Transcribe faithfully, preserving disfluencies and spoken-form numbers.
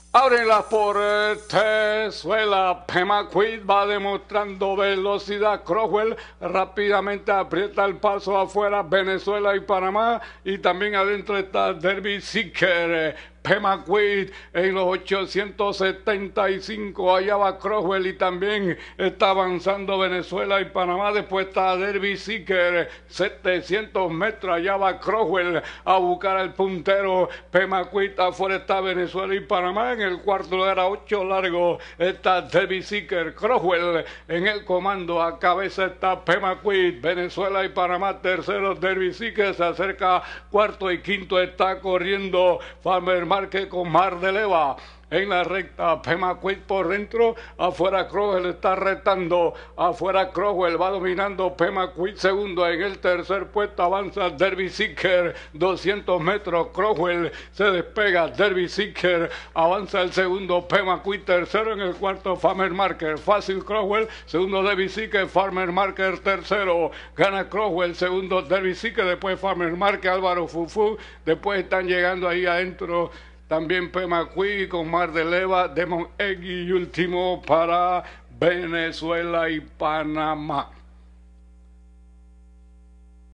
Ábrenla por Tezuela. Pemaquid va demostrando velocidad. Crowell rápidamente aprieta el paso afuera. Venezuela y Panamá. Y también adentro está Derby Seeker. Pemaquid en los ochocientos setenta y cinco, allá va Crowell y también está avanzando Venezuela y Panamá. Después está Derby Seeker, setecientos metros, allá va Crowell a buscar al puntero. Pemaquid, afuera está Venezuela y Panamá. En el cuarto lugar a ocho largo está Derby Seeker. Crowell en el comando, a cabeza está Pemaquid. Venezuela y Panamá tercero, Derby Seeker se acerca cuarto y quinto está corriendo Farmer Marque con Mar de Leva. En la recta, Pemaquid por dentro, afuera Crowell está retando, afuera Crowell va dominando Pemaquid segundo. En el tercer puesto avanza Derby Seeker, doscientos metros, Crowell se despega, Derby Seeker avanza el segundo, Pemaquid tercero. En el cuarto Farmer Marker, fácil Crowell, segundo Derby Seeker, Farmer Marker tercero, gana Crowell, segundo Derby Seeker, después Farmer Marker, Álvaro Fufu, después están llegando ahí adentro también Pemaquid con Mar de Leva, Demon Egg y último para Venezuela y Panamá.